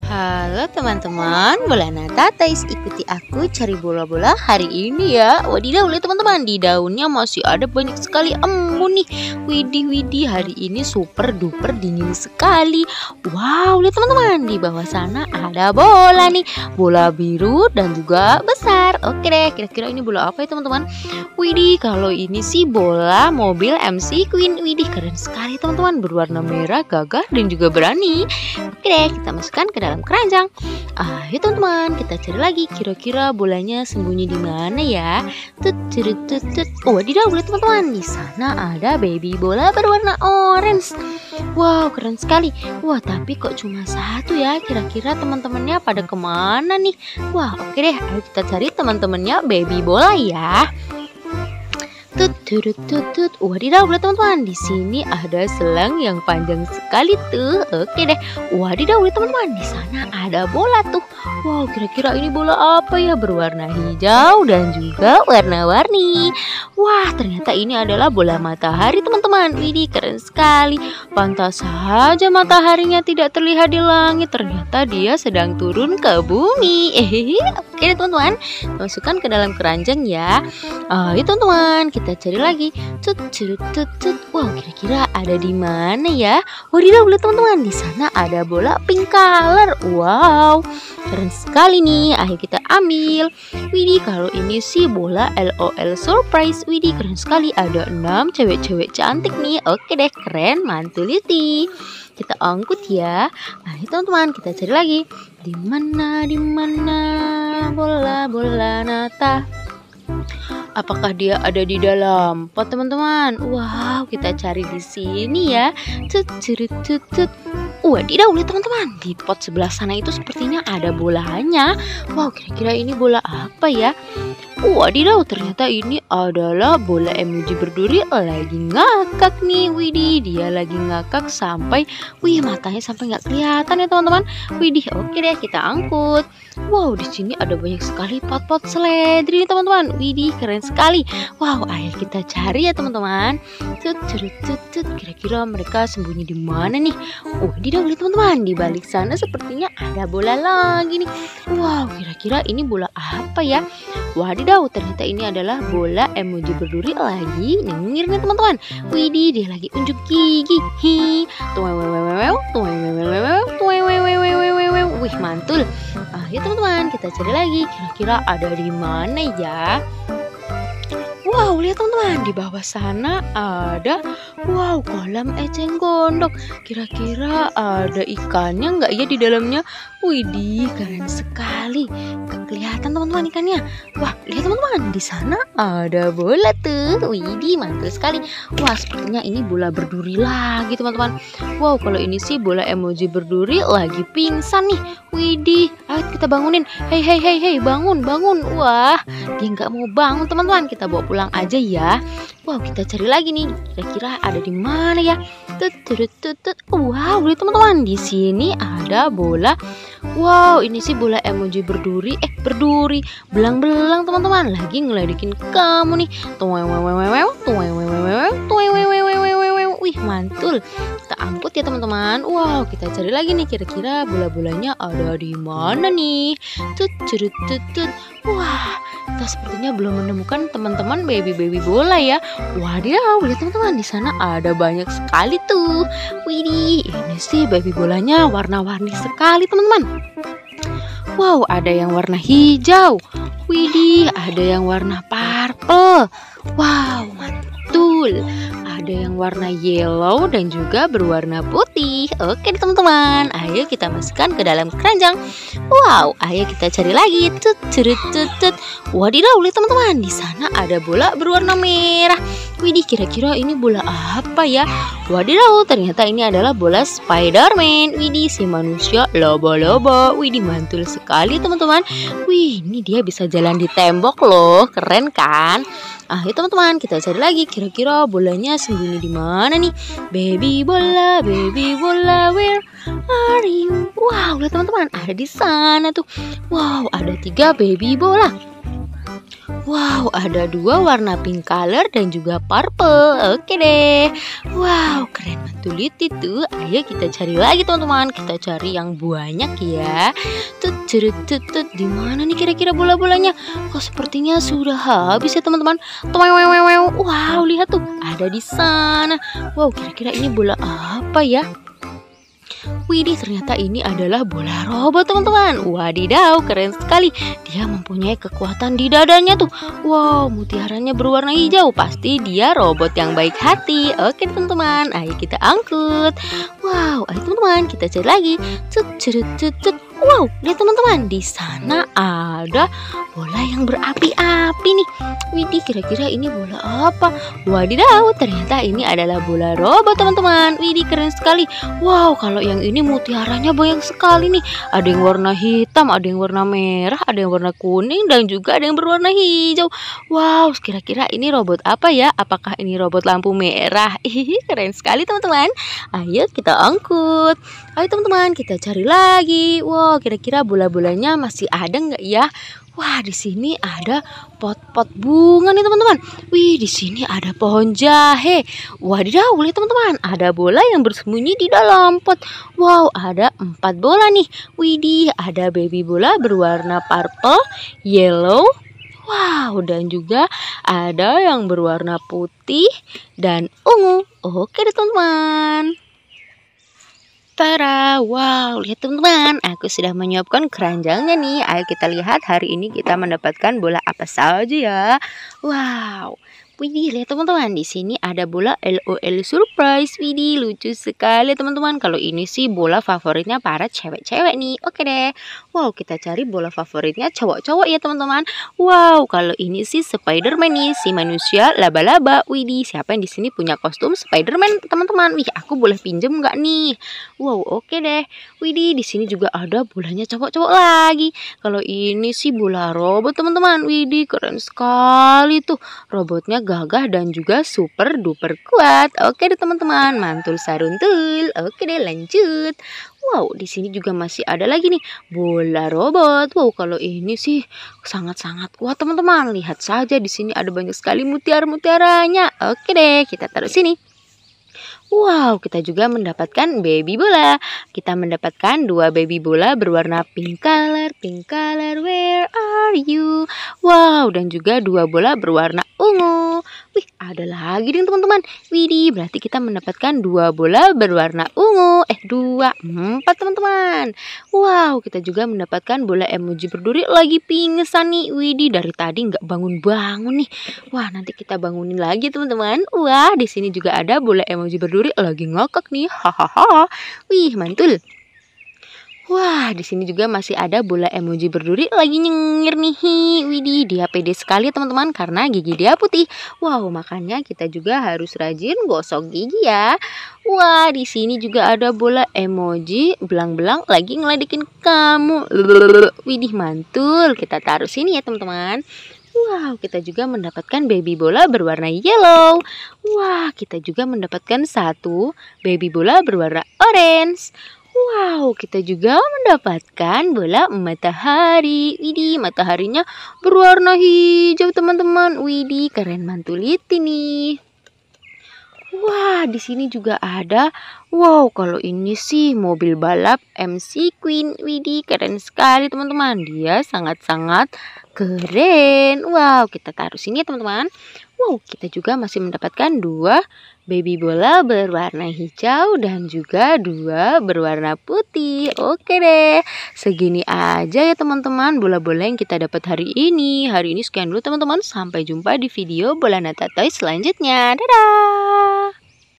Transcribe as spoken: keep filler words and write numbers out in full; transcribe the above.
Halo teman-teman, bola Natatais, ikuti aku cari bola-bola hari ini ya. Wadidaw, lihat teman-teman, di daunnya masih ada banyak sekali embun nih. Widih widih, hari ini super duper dingin sekali. Wow, lihat teman-teman, di bawah sana ada bola nih, bola biru dan juga besar. Oke deh, kira-kira ini bola apa ya teman-teman? Widih, kalau ini sih bola mobil M C Queen. Widih, keren sekali teman-teman, berwarna merah, gagah dan juga berani. Oke deh, kita masukkan ke dalam keranjang. Ayo teman-teman, kita cari lagi. Kira-kira bolanya sembunyi di mana ya? Tut tut tut tut. Oh, wadidaw, lihat teman-teman, di sana ada baby bola berwarna orange. Wow, keren sekali. Wah, tapi kok cuma satu ya? Kira-kira teman-temannya pada kemana nih? Wah, oke deh, ayo kita cari teman-temannya baby bola ya. Tut tut tut tut. Wadidaw, lihat teman-teman, di sini ada selang yang panjang sekali tuh. Oke deh. Wadidaw, lihat teman-teman, di sana ada bola tuh. Wow, kira-kira ini bola apa ya? Berwarna hijau dan juga warna-warni. Wah, ternyata ini adalah bola matahari teman-teman. Widih, keren sekali. Pantas saja mataharinya tidak terlihat di langit. Ternyata dia sedang turun ke bumi. Hehehe. Oke deh teman-teman, masukkan ke dalam keranjang ya. Ayo teman-teman, kita cari lagi. Tut tut tut tut. Wow, kira-kira ada di mana ya? Wadidaw, lihat teman-teman, di sana ada bola pink color. Wow, keren sekali nih. Ayo kita ambil. Widih, kalau ini sih bola L O L surprise. Widih, keren sekali. Ada enam cewek-cewek cantik nih. Oke deh, keren, mantul itu. Kita angkut ya. Ayo teman-teman, kita cari lagi. Di mana, di mana bola-bola Nata? Apakah dia ada di dalam pot teman-teman? Wow, kita cari di sini ya. Tut tut tut tut. Wadidaw, lihat teman-teman, di pot sebelah sana itu sepertinya ada bolanya. Wow, kira-kira ini bola apa ya? Wadidaw, ternyata ini adalah bola emoji berduri lagi ngakak nih. Widih, dia lagi ngakak sampai, wih, matanya sampai nggak kelihatan ya teman-teman. Widih, oke deh, kita angkut. Wow, di sini ada banyak sekali pot-pot seledri nih teman-teman. Widih, keren sekali. Wow, ayo kita cari ya teman-teman. Tut tut tut tut. Kira-kira mereka sembunyi di mana nih? Wadidaw, lihat teman-teman, di balik sana sepertinya ada bola lagi nih. Wow, kira-kira ini bola apa ya? Wadidaw, ternyata ini adalah bola emoji berduri lagi nyengir nih teman-teman. Widih, dia lagi unjuk gigi. Hi, tuwewewewew, tuwewewewew, tuwewewewewew. Wih, mantul. Ayo teman-teman, kita cari lagi. Kira-kira ada di mana ya? Wow, lihat teman-teman, di bawah sana ada, wow, kolam eceng gondok. Kira-kira ada ikannya nggak ya di dalamnya? Widih, keren sekali. Kelihatan teman-teman ikannya. Wah, lihat teman-teman, di sana ada bola tuh. Widih, mantul sekali. Wah, sepertinya ini bola berduri lagi teman-teman. Wow, kalau ini sih bola emoji berduri lagi pingsan nih. Widih, ayo kita bangunin. Hei hei hei hei, bangun bangun. Wah, dia nggak mau bangun teman-teman. Kita bawa pulang aja ya. Wow, kita cari lagi nih. Kira-kira ada di mana ya? Tut tut tut tut. Wow, lihat teman-teman, di sini ada bola. Wow, ini sih bola emoji berduri. Eh, berduri. Belang-belang teman-teman. Lagi ngeledekin kamu nih. Tuwewewewew, tuwewewewew, tuwewewewewew. Wih, mantul. Kita angkut ya teman-teman. Wow, kita cari lagi nih. Kira-kira bola-bolanya ada di mana nih? Tut tut tut tut. Wah, kita sepertinya belum menemukan teman-teman baby-baby bola ya. Wadidaw, lihat teman-teman, di sana ada banyak sekali tuh. Widih, ini sih baby bolanya warna-warni sekali teman-teman. Wow, ada yang warna hijau. Widih, ada yang warna purple. Wow, mantul. Ada yang warna yellow dan juga berwarna putih. Oke teman-teman, ayo kita masukkan ke dalam keranjang. Wow, ayo kita cari lagi. Tut tut tut tut. Wadidaw, lihat teman-teman, di sana ada bola berwarna merah. Widih, kira-kira ini bola apa ya? Wadidaw, ternyata ini adalah bola Spiderman. Widih, si manusia lobo-lobo. Widih, mantul sekali teman-teman. Wih, ini dia bisa jalan di tembok loh. Keren kan? Ayo teman-teman, kita cari lagi. Kira-kira bolanya sembunyi di mana nih? Baby bola, baby bola, where are you? Wow, lihat teman-teman, ada di sana tuh. Wow, ada tiga baby bola. Wow, ada dua warna pink color dan juga purple. Oke deh. Wow, keren mantul itu. Ayo kita cari lagi teman-teman. Kita cari yang banyak ya. Tut cerut tut tut. Di mana nih kira-kira bola-bolanya? Kok sepertinya sudah habis ya teman-teman. Wow, lihat tuh. Ada di sana. Wow, kira-kira ini bola apa ya? Widih, ternyata ini adalah bola robot teman-teman. Wadidaw, keren sekali. Dia mempunyai kekuatan di dadanya tuh. Wow, mutiaranya berwarna hijau. Pasti dia robot yang baik hati. Oke teman-teman, ayo kita angkut. Wow, ayo teman-teman, kita cari lagi. Cut, cut, cut, cut. Wow, lihat teman-teman, di sana ada bola yang berapi-api nih. Widih, kira-kira ini bola apa? Wadidaw, ternyata ini adalah bola robot teman-teman. Widih, keren sekali. Wow, kalau yang ini mutiaranya banyak sekali nih. Ada yang warna hitam, ada yang warna merah, ada yang warna kuning, dan juga ada yang berwarna hijau. Wow, kira-kira ini robot apa ya? Apakah ini robot lampu merah? Ih, keren sekali teman-teman. Ayo kita angkut. Ayo teman-teman, kita cari lagi. Wow, kira-kira bola-bolanya masih ada nggak ya? Wah, di sini ada pot-pot bunga nih teman-teman. Wih, di sini ada pohon jahe. Wadidaw, lihat teman-teman, ada bola yang bersembunyi di dalam pot. Wow, ada empat bola nih. Widih, ada baby bola berwarna purple, yellow. Wow, dan juga ada yang berwarna putih dan ungu. Oke deh teman-teman. Tara, wow, lihat teman-teman, aku sudah menyiapkan keranjangnya nih. Ayo kita lihat hari ini kita mendapatkan bola apa saja ya. Wow, widih, lihat teman-teman, di sini ada bola L O L surprise. Widih, lucu sekali teman-teman. Kalau ini sih bola favoritnya para cewek-cewek nih. Oke deh. Wow, kita cari bola favoritnya cowok-cowok ya teman-teman. Wow, kalau ini sih Spider-Man nih, si manusia laba-laba. Widih, siapa yang di sini punya kostum Spider-Man teman-teman? Wih, aku boleh pinjem nggak nih? Wow, oke deh. Widih, di sini juga ada bolanya cowok-cowok lagi. Kalau ini sih bola robot teman-teman. Widih, keren sekali tuh. Robotnya gagah dan juga super duper kuat. Oke deh teman-teman, mantul saruntul. Oke deh, lanjut. Wow, di sini juga masih ada lagi nih bola robot. Wow, kalau ini sih sangat-sangat kuat teman-teman. Lihat saja di sini ada banyak sekali mutiara-mutiaranya. Oke deh, kita taruh sini. Wow, kita juga mendapatkan baby bola. Kita mendapatkan dua baby bola berwarna pink color, pink color, where are you? Wow, dan juga dua bola berwarna ungu. Wih, ada lagi nih teman-teman. Widih, berarti kita mendapatkan dua bola berwarna ungu. Eh, dua, empat teman-teman. Wow, kita juga mendapatkan bola emoji berduri lagi pingsan nih. Widih, dari tadi nggak bangun-bangun nih. Wah, nanti kita bangunin lagi teman-teman. Wah, di sini juga ada bola emoji berduri lagi ngakak nih. Hahaha. Wih, mantul. Wah, di sini juga masih ada bola emoji berduri lagi nyengir nih. Widih, dia pede sekali teman-teman karena gigi dia putih. Wow, makanya kita juga harus rajin gosok gigi ya. Wah, di sini juga ada bola emoji belang-belang lagi ngeledekin kamu. Widih, mantul. Kita taruh sini ya teman-teman. Wow, kita juga mendapatkan baby bola berwarna yellow. Wah, kita juga mendapatkan satu baby bola berwarna orange. Wow, kita juga mendapatkan bola matahari. Widih, mataharinya berwarna hijau teman-teman. Widih, keren mantul ini. Wah, di sini juga ada. Wow, kalau ini sih mobil balap M C Queen. Widih, keren sekali teman-teman. Dia sangat-sangat keren. Wow, kita taruh sini ya teman-teman. Wow, kita juga masih mendapatkan dua baby bola berwarna hijau dan juga dua berwarna putih. Oke deh, segini aja ya teman-teman bola-bola yang kita dapat hari ini. Hari ini sekian dulu teman-teman. Sampai jumpa di video Bola Nata Toys selanjutnya. Dadah!